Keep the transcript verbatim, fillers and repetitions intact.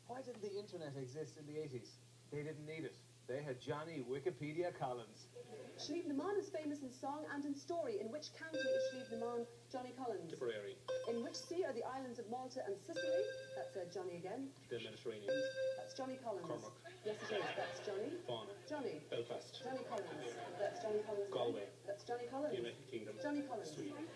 Why didn't the internet exist in the eighties? They didn't need it. They had Johnny Wikipedia Collins. Slieve-na-Mon is famous in song and in story. In which county is Slieve-na-Mon Johnny Collins? Tipperary. In which sea are the islands of Malta and Sicily? That's uh, Johnny again. The Mediterranean. That's Johnny Collins. Cormac. Yes, it is. That's Johnny. Fauna. Johnny. Belfast. Johnny Collins. That's Johnny Collins. Galway. That's Johnny Collins. United Kingdom. Johnny Collins. Sweden.